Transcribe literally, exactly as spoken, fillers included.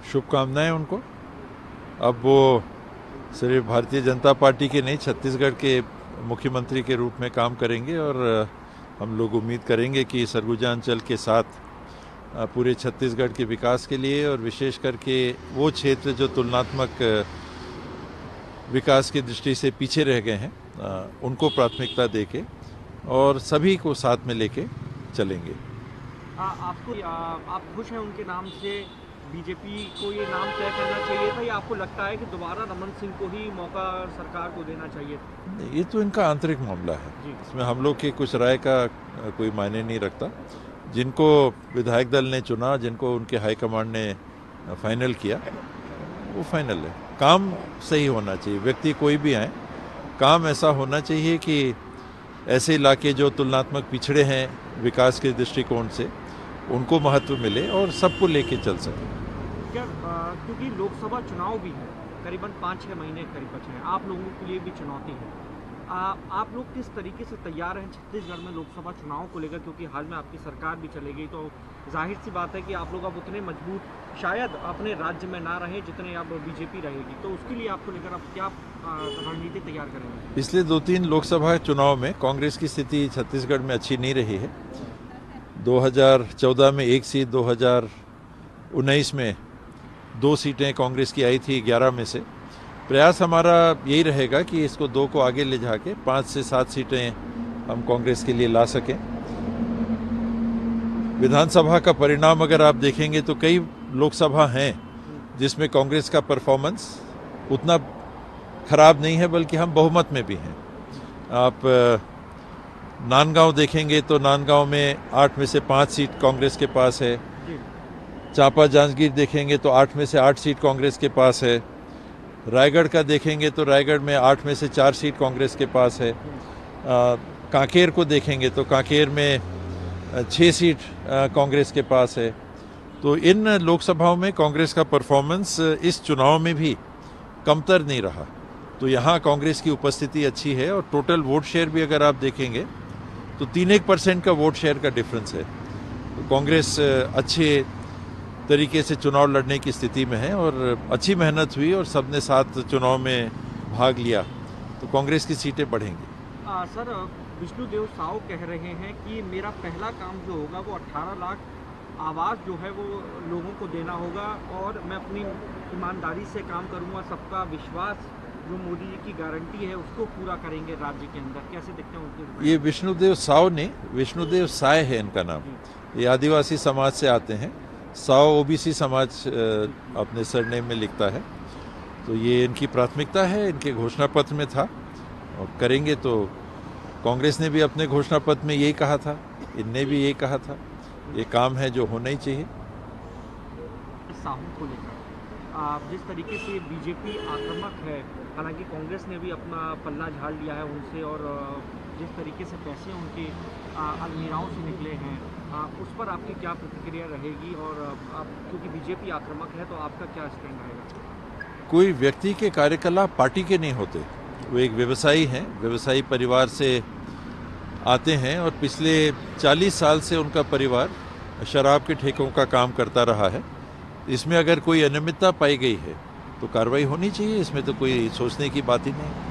शुभकामनाएं उनको। अब वो सिर्फ भारतीय जनता पार्टी के नहीं, छत्तीसगढ़ के मुख्यमंत्री के रूप में काम करेंगे और हम लोग उम्मीद करेंगे कि सरगुजा अंचल के साथ पूरे छत्तीसगढ़ के विकास के लिए और विशेष करके वो क्षेत्र जो तुलनात्मक विकास की दृष्टि से पीछे रह गए हैं, उनको प्राथमिकता देके और सभी को साथ में लेके चलेंगे। आ, आपको आ, आप खुश हैं उनके नाम से? बीजेपी को ये नाम तय करना चाहिए था या आपको लगता है कि दोबारा रमन सिंह को ही मौका सरकार को देना चाहिए था? ये तो इनका आंतरिक मामला है, इसमें हम लोग की कुछ राय का कोई मायने नहीं रखता। जिनको विधायक दल ने चुना, जिनको उनके हाईकमांड ने फाइनल किया, वो फाइनल है। काम सही होना चाहिए, व्यक्ति कोई भी आए, काम ऐसा होना चाहिए कि ऐसे इलाके जो तुलनात्मक पिछड़े हैं विकास के दृष्टिकोण से, उनको महत्व मिले और सबको लेके चल सके। क्या क्योंकि लोकसभा चुनाव भी है, करीबन पाँच छः महीने करीब बचे हैं, आप लोगों के लिए भी चुनौती है। आ, आप लोग किस तरीके से तैयार हैं छत्तीसगढ़ में लोकसभा चुनाव को लेकर? क्योंकि हाल में आपकी सरकार भी चलेगी, तो जाहिर सी बात है कि आप लोग अब उतने मजबूत शायद अपने राज्य में ना रहें जितने अब बीजेपी रहेगी, तो उसके लिए आपको लेकर आप क्या रणनीति तैयार करेंगे? पिछले दो तीन लोकसभा चुनाव में कांग्रेस की स्थिति छत्तीसगढ़ में अच्छी नहीं रही है। दो हज़ार चौदह में एक सीट, दो हज़ार उन्नीस में दो सीटें कांग्रेस की आई थी ग्यारह में से। प्रयास हमारा यही रहेगा कि इसको दो को आगे ले जाके पाँच से सात सीटें हम कांग्रेस के लिए ला सकें। विधानसभा का परिणाम अगर आप देखेंगे तो कई लोकसभा हैं जिसमें कांग्रेस का परफॉर्मेंस उतना खराब नहीं है, बल्कि हम बहुमत में भी हैं। आप नांदगांव देखेंगे तो नांदगांव में आठ में से पाँच सीट कांग्रेस के पास है। चांपा जांजगीर देखेंगे तो आठ में से आठ सीट कांग्रेस के पास है। रायगढ़ का देखेंगे तो रायगढ़ में आठ में से चार सीट कांग्रेस के पास है। कांकेर को देखेंगे तो कांकेर में छः सीट कांग्रेस के पास है। तो इन लोकसभाओं में कांग्रेस का परफॉर्मेंस इस चुनाव में भी कमतर नहीं रहा, तो यहाँ कांग्रेस की उपस्थिति अच्छी है। और टोटल वोट शेयर भी अगर आप देखेंगे तो तीन एक परसेंट का वोट शेयर का डिफरेंस है। तो कांग्रेस अच्छे तरीके से चुनाव लड़ने की स्थिति में है और अच्छी मेहनत हुई और सबने साथ चुनाव में भाग लिया, तो कांग्रेस की सीटें बढ़ेंगी। आ, सर विष्णुदेव साव कह रहे हैं कि मेरा पहला काम जो होगा वो अठारह लाख आवास जो है वो लोगों को देना होगा और मैं अपनी ईमानदारी से काम करूंगा। सबका विश्वास जो मोदी जी की गारंटी है उसको पूरा करेंगे राज्य के अंदर। कैसे देखते हैं उनके? ये विष्णुदेव साव ने, विष्णुदेव साय है इनका नाम। ये आदिवासी समाज से आते हैं। साव ओबीसी समाज अपने सरनेम में लिखता है। तो ये इनकी प्राथमिकता है, इनके घोषणा पत्र में था और करेंगे। तो कांग्रेस ने भी अपने घोषणा पत्र में यही कहा था, इनने भी यही कहा था। ये काम है जो होना ही चाहिए। साहू को लेकर जिस तरीके से बीजेपी आक्रामक है, हालांकि कांग्रेस ने भी अपना पल्ला झाड़ लिया है उनसे, और जिस तरीके से पैसे उनके अलमीराओं से निकले हैं, उस पर आपकी क्या प्रतिक्रिया रहेगी? और आप क्योंकि बीजेपी आक्रामक है तो आपका क्या स्टैंड रहेगा? कोई व्यक्ति के कार्यकलाप पार्टी के नहीं होते, वो एक व्यवसायी हैं, व्यवसायी परिवार से आते हैं और पिछले चालीस साल से उनका परिवार शराब के ठेकों का काम करता रहा है। इसमें अगर कोई अनियमितता पाई गई है तो कार्रवाई होनी चाहिए, इसमें तो कोई सोचने की बात ही नहीं।